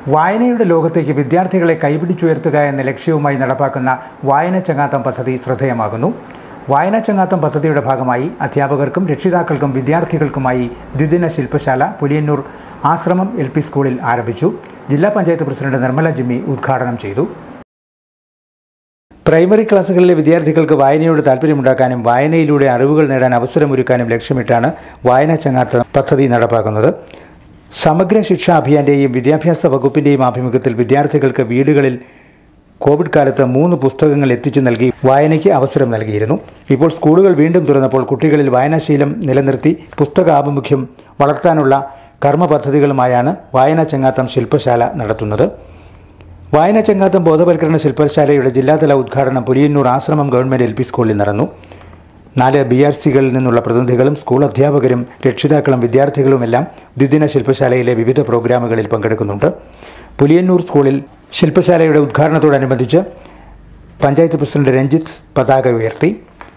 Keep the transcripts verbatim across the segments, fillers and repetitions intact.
വായനയുടെ ലോകത്തേക്ക് വിദ്യാർത്ഥികളെ കൈപിടിച്ചുയർത്തുക എന്ന ലക്ഷ്യവുമായി നടപ്പാക്കുന്ന വായന ചങ്ങാത്തം പദ്ധതി ശ്രദ്ധേയമാകുന്നു. വായന ചങ്ങാത്തം പദ്ധതിയുടെ ഭാഗമായി അധ്യാപകർക്കും രക്ഷിതാക്കൾക്കും വിദ്യാർത്ഥികൾക്കുമായി ദ്വിദിന ശില്പശാല പുലിയന്നൂർ ആശ്രമം എൽ പി സ്കൂളിൽ ആരംഭിച്ചു. ജില്ലാ പഞ്ചായത്ത് പ്രസിഡന്റ് നിർമ്മല ജിമ്മി ഉദ്ഘാടനം ചെയ്തു. പ്രൈമറി ക്ലാസുകളിലെ വിദ്യാർത്ഥികൾക്ക് വായനയോട് താല്പര്യമുണ്ടാക്കാനും വായനയിലൂടെ അറിവുകൾ നേടാൻ അവസരമൊരുക്കാനും ലക്ഷ്യമിട്ടാണ് വായന ചങ്ങാത്തം പദ്ധതി നടപ്പാക്കുന്നത്. സമഗ്ര ശിക്ഷാ അഭിയാന്റെയും വിദ്യാഭ്യാസ വകുപ്പിന്റെയും ആഭിമുഖ്യത്തിൽ വിദ്യാർത്ഥികൾക്ക് വീടുകളിൽ കോവിഡ് കാലത്ത് മൂന്ന് പുസ്തകങ്ങൾ എത്തിച്ചു നൽകി വായനയ്ക്ക് അവസരം നൽകിയിരുന്നു. ഇപ്പോൾ സ്കൂളുകൾ വീണ്ടും തുറന്നപ്പോൾ കുട്ടികളിൽ വായനാശീലം നിലനിർത്തി പുസ്തകാഭിമുഖ്യം വളർത്താനുള്ള കർമ്മ പദ്ധതികളുമായാണ് വായന ചങ്ങാത്തം ശില്പശാല നടത്തുന്നത്. വായന ചങ്ങാത്തം ബോധവൽക്കരണ ശില്പശാലയുടെ ജില്ലാതല ഉദ്ഘാടനം പുലിയന്നൂർ ആശ്രമം ഗവൺമെന്റ് എൽ പി സ്കൂളിൽ നടന്നു. നാല് ബി ആർ സികളിൽ നിന്നുള്ള പ്രതിനിധികളും സ്കൂൾ അധ്യാപകരും രക്ഷിതാക്കളും വിദ്യാർത്ഥികളുമെല്ലാം ദ്വിദിന ശില്പശാലയിലെ വിവിധ പ്രോഗ്രാമുകളിൽ പങ്കെടുക്കുന്നുണ്ട്. പുലിയന്നൂർ സ്കൂളിൽ ശില്പശാലയുടെ ഉദ്ഘാടനത്തോടനുബന്ധിച്ച് പഞ്ചായത്ത് പ്രസിഡന്റ് രഞ്ജിത്ത് പതാക ഉയർത്തി.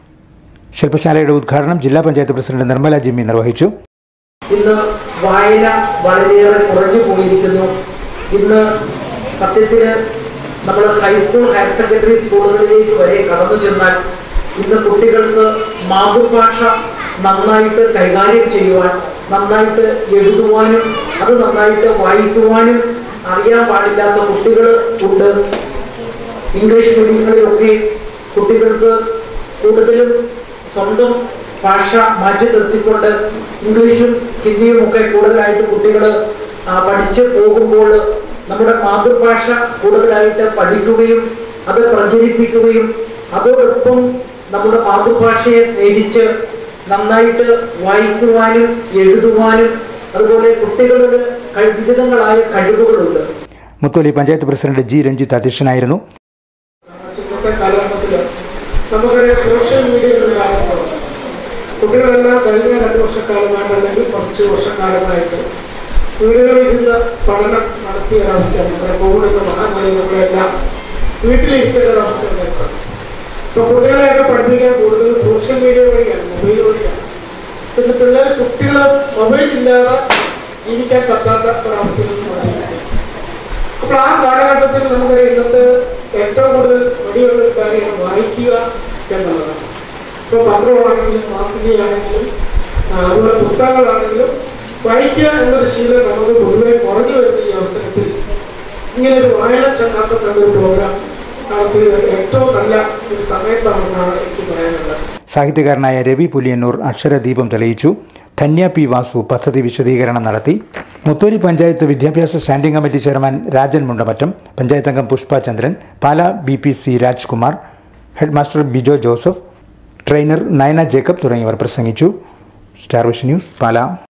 ശില്പശാലയുടെ ഉദ്ഘാടനം ജില്ലാ പഞ്ചായത്ത് പ്രസിഡന്റ് നിർമ്മല ജിമ്മി നിർവഹിച്ചു. ഇന്ന് വായന വളരെയേറെ കുറഞ്ഞു പോയിരിക്കുന്നു. ഇന്ന് സത്യത്തിൽ നമ്മൾ ഹൈസ്കൂൾ ഹയർ സെക്കൻഡറി സ്കൂളുകളിലേക്ക് വരെ കടന്നു ചെന്നാൽ ഇന്ന് കുട്ടികൾക്ക് മാതൃഭാഷ നന്നായിട്ട് കൈകാര്യം ചെയ്യുവാൻ, നന്നായിട്ട് എഴുതുവാനും അത് നന്നായിട്ട് വായിക്കുവാനും അറിയാൻ പാടില്ലാത്ത കുട്ടികൾ ഉണ്ട്. ഇംഗ്ലീഷ് മീഡിയങ്ങളിലൊക്കെ കുട്ടികൾക്ക് കൂടുതലും സ്വന്തം ഭാഷ മാറ്റി നിർത്തിക്കൊണ്ട് ഇംഗ്ലീഷും ഹിന്ദിയും ഒക്കെ കൂടുതലായിട്ട് കുട്ടികൾ പഠിച്ചു പോകുമ്പോൾ നമ്മുടെ മാതൃഭാഷ കൂടുതലായിട്ട് പഠിക്കുകയും അത് പ്രചരിപ്പിക്കുകയും അതോടൊപ്പം നമ്മുടെ മാതൃഭാഷയെ സ്നേഹിച്ച് നന്നായിട്ട് വായിക്കുവാനും എഴുതുവാനും അതുപോലെ കുട്ടികളിൽ വിവിധങ്ങളായ കഴിവുകളുണ്ട്. മുത്തോലി പഞ്ചായത്ത് പ്രസിഡന്റ് ജി രഞ്ജിത്ത് അധ്യക്ഷനായിരുന്നു. ഇന്നത്തെ കാലഘട്ടത്തില് നമുക്കറിയാം, സോഷ്യൽ മീഡിയയിലുള്ള കുട്ടികളെല്ലാം കഴിഞ്ഞ രണ്ട് വർഷക്കാലമായിട്ട് അല്ലെങ്കിൽ കുറച്ച് വർഷക്കാലമായിട്ട് വീടുകളിൽ നിന്ന് പഠനം നടത്തിയ ഒരവസ്ഥയാണ്. നമ്മുടെ കോവിഡ് എന്ന മഹാമാരി നമ്മളെല്ലാം വീട്ടിലിരിക്കേണ്ട ഒരവസ്ഥ ഉണ്ടായിട്ടുണ്ട്. ഇപ്പൊ കുട്ടികളെയൊക്കെ പഠിപ്പിക്കാൻ കൂടുതൽ സോഷ്യൽ മീഡിയ വഴിയാണ്, മൊബൈൽ വഴിയാണ്. പിന്നെ പിള്ളേർ കുട്ടികൾ മൊബൈൽ ഇല്ലാതെ ജീവിക്കാൻ പറ്റാത്ത ഒരവസ്ഥയിൽ നിന്ന് പറയുന്നത്. അപ്പോൾ ആ കാലഘട്ടത്തിൽ നമുക്കറിയാം, ഇന്നത്തെ ഏറ്റവും കൂടുതൽ വഴിയുള്ള ഒരു കാര്യമാണ് വായിക്കുക എന്നുള്ളതാണ്. ഇപ്പോൾ പത്രമാണെങ്കിലും മാസികയാണെങ്കിലും അതുപോലെ പുസ്തകങ്ങളാണെങ്കിലും വായിക്കുക എന്നൊരു ശീലം നമുക്ക് പൊതുവെ കുറഞ്ഞു വരുന്ന ഈ അവസരത്തിൽ ഇങ്ങനെ ഒരു വായന ചങ്ങാത്തം എന്നൊരു പ്രോഗ്രാം നടത്തിയത് ഏറ്റവും നല്ല ഒരു സമയത്താണെന്നാണ് എനിക്ക് പറയാനുള്ളത്. സാഹിത്യകാരനായ രവി പുലിയന്നൂർ അക്ഷരദീപം തെളിയിച്ചു. ധന്യ പി വാസു പദ്ധതി വിശദീകരണം നടത്തി. മുത്തോലി പഞ്ചായത്ത് വിദ്യാഭ്യാസ standing committee chairman Rajan Mundamattam, panchayat അംഗം Pushpa Chandran, Pala B P C Rajkumar, headmaster Bijo Joseph, trainer Nayana Jacob തുടങ്ങിയവർ പ്രസംഗിച്ചു. Star Vision News, Pala.